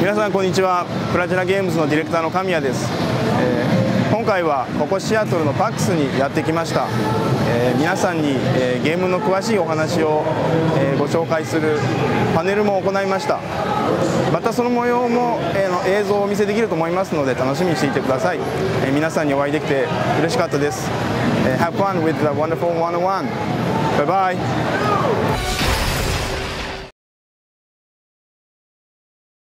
皆さんこんにちは。プラチナゲームズのディレクターの神谷です。今回はここシアトルのパックスにやってきました。皆さんに、ゲームの詳しいお話を、ご紹介するパネルも行いました。またその模様も、映像をお見せできると思いますので楽しみにしていてください。皆さんにお会いできて嬉しかったです。Have fun with the wonderful 101. Bye bye.